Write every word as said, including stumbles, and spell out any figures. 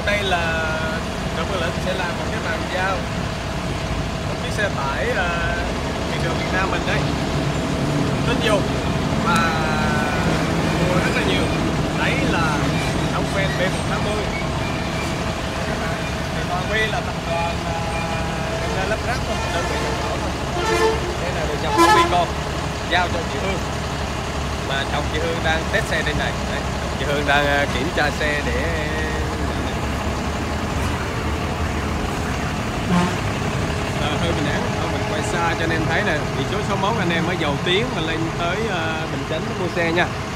đây là Trọng Quyền Linh sẽ làm một cái bàn giao một chiếc xe tải uh, thị trường Việt Nam mình đấy, rất nhiều và mua rất là nhiều. Đấy là Đông Ven B một tám mươi. Thì Toàn Huy là tập đoàn uh, lắp ráp thôi, đơn vị nhập khẩu thôi. Cái này được nhập khẩu Vico giao cho chị Hương, mà chồng chị Hương đang test xe đây này. Đấy, chồng chị Hương đang uh, kiểm tra xe để à, hơi bình ảo. Thôi mình quay xa cho anh em thấy nè, biển số sáu mốt anh em mới dầu tiếng mà lên tới uh, Bình Chánh mua xe nha.